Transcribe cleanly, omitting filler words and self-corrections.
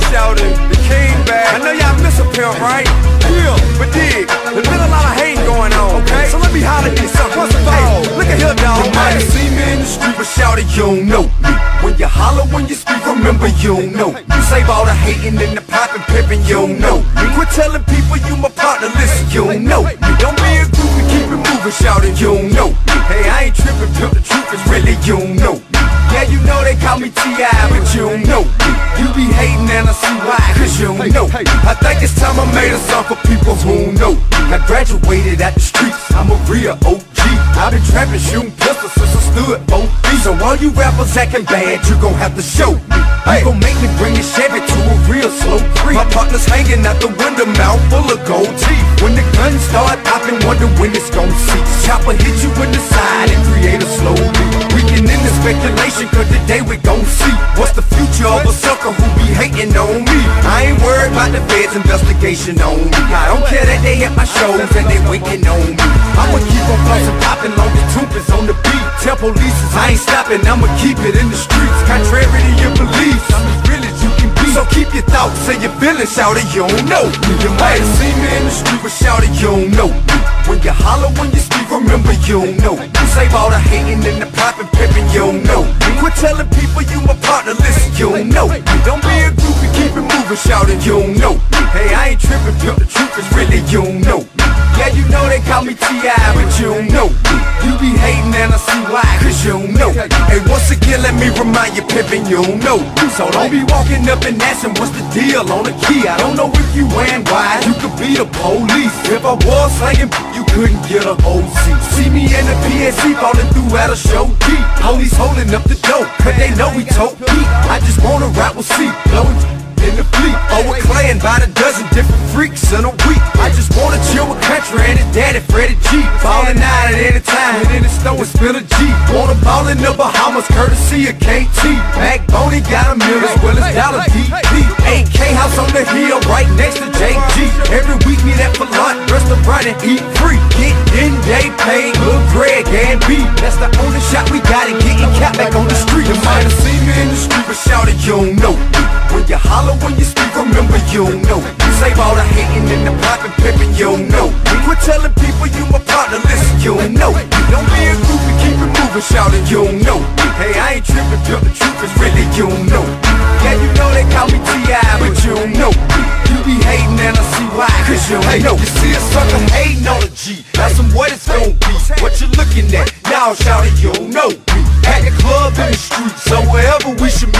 shouting, the king back. I know y'all miss a pimp, right? Yeah, but dig, there's been a lot of hating going on, okay? So let me holler at you something. First of all, look at here, dog. You might have seen me in the street, but shouted, you don't know me. When you holler, when you speak, remember you don't know. You save all the hating and the poppin' pimpin', you don't know. Quit telling people you my partner, listen, you don't know. Don't be a groupie, keep it moving, shouting, you don't know. Hey, I ain't trippin', pimp, the truth is really you don't know. Yeah, you know they call me T.I., but you don't know. You be hating and I see why, cause you don't know. I think it's time I made a song for people who don't know. I graduated at the streets, I'm a real OG. I've been trapping, shooting pistols since I stood 4 feet. So all you rappers acting bad, you gon' have to show me. You gon' make me bring a Chevy to a real slow creep. My partner's hanging out the window, mouth full of gold teeth. When the guns start popping, wonder when it's gon' cease. Chopper hit you in the side and create a slow beat. We can end the speculation, cause today we gon' see what's the future of a sucker who be hating on me. I ain't worried about the feds' investigation on me. I don't care that they at my shows and they waiting on me. I'ma keep on bustin' poppin' long as Tupa's on the beat. Tell police I ain't stopping, I'ma keep it in the streets. Contrary to your beliefs, I'm as real as you can be. So keep your thoughts and your feelings, shout it, you don't know. You might have seen me in the street, but shout it, you don't know. When you holler, when you speak, remember you don't know. You save all the hating and the poppin' pimpin', you don't know. Quit telling people you my partner, listen, you don't know. Don't be a groupie, keep it moving, shout it, you don't know. Hey, I ain't trippin', pimp, the truth is really you don't know. Yeah, you know they call me T.I., but you don't know. You be hating and I see why, cause you don't know. Hey, once again, let me remind you, pimpin', you don't know. So don't be walking up and asking what's the deal on the key. I don't know if you ran wide, you could be the police. If I was slanging, you couldn't get a OC. See me in the PSC falling through at a show deep. Police holding up the dope, cause they know we tote deep. I just wanna rap with C, blowing in the fleet. Overclaying by the dozen different freaks in a week. I just wanna chill with Country and his daddy Freddie G. Ballin' out at any time, and in the store and spill a G. Wanna ball in the Bahamas, courtesy of KT. Backbone, he got a mill as well as dollar DP. 8K house on the hill, right next to JG. Every week meet at Falant restaurant and eat free. Get in, they pay, Lil Greg and B. That's the only shot we got and getting cat back on the street. You might have seen me in the street, but shout it, you don't know. When you holler, when you speak, remember you don't know. You save all the hating and the poppin' pimpin', you don't know. Quit telling people you my partner, listen, you don't know. Don't be a groupie, keep it moving, shouting, you don't know. Hey, I ain't trippin', pimp, the truth is really you don't know. Yeah, you know they call me T.I., but you don't know. You be hating and I see why, cause you don't know. You see a sucker hating on a G, that's what it's gon' be. What you looking at? Y'all shouting, you don't know me. At the club in the street, so wherever we should meet.